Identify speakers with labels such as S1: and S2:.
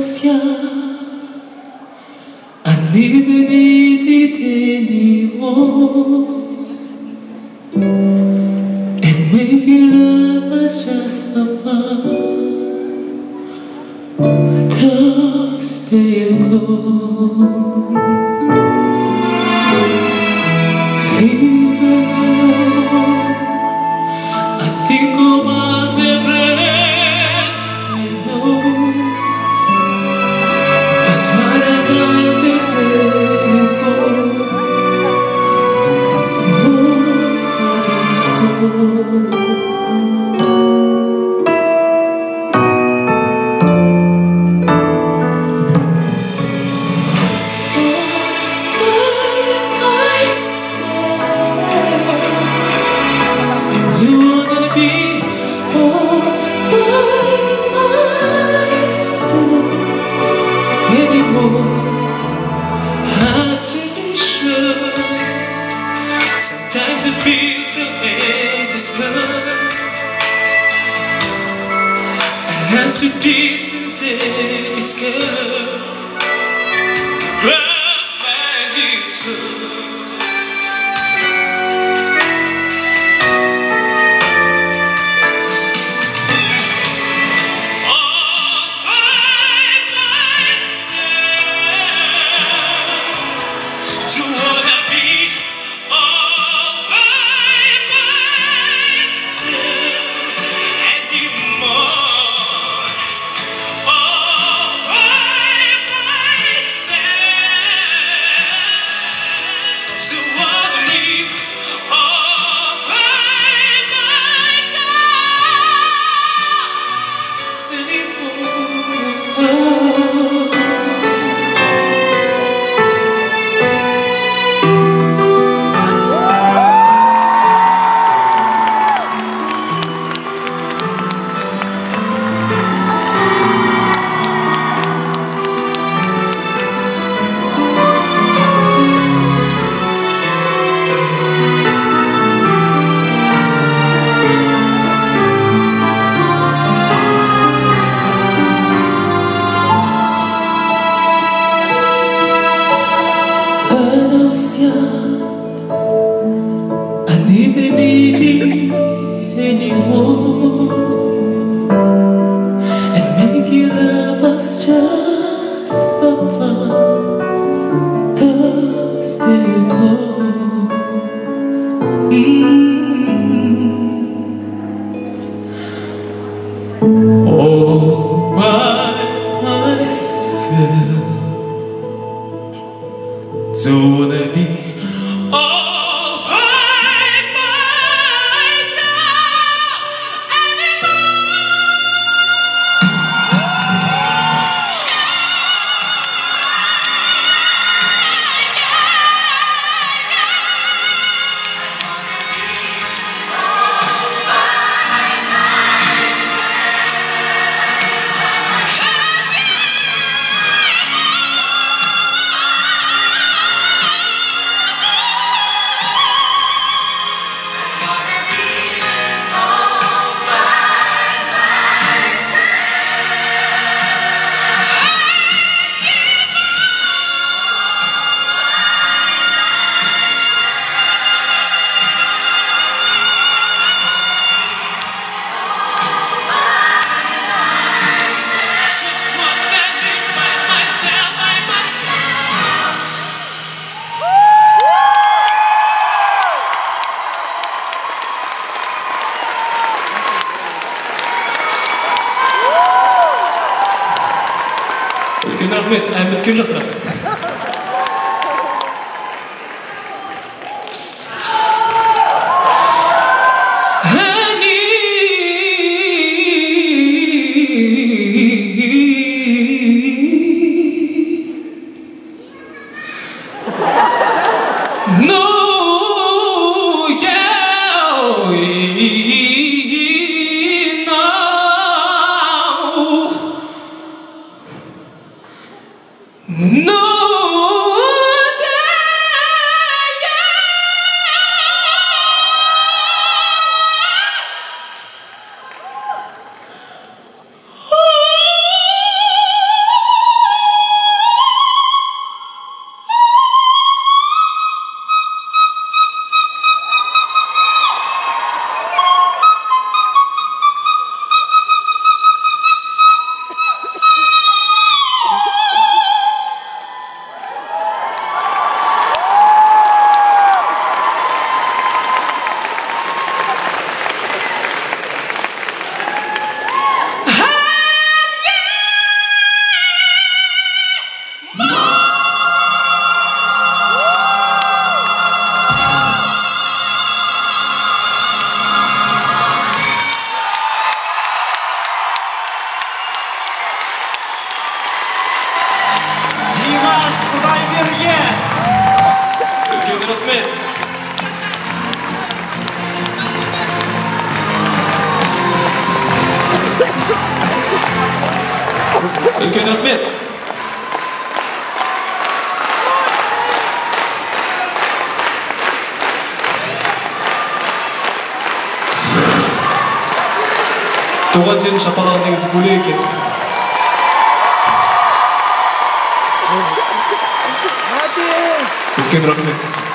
S1: Eurasia, and even it anyone, and making love us just for fun. Thus they go, even alone. I think of us every I know, but what I got the telephone, nobody's home. Hard to be sure. Sometimes it feels so insecure. And as the distance is good, romance is good. When I was young, I never needed anyone, and making love was just for fun. Thus they go. All by myself. Don't wanna be all by myself anymore. Үлкен рахмет, ән біткен жоқ бірақ. No! үлкен рахмет. туған жерін шапалаған негізі бөлек екен. үлкен рахмет.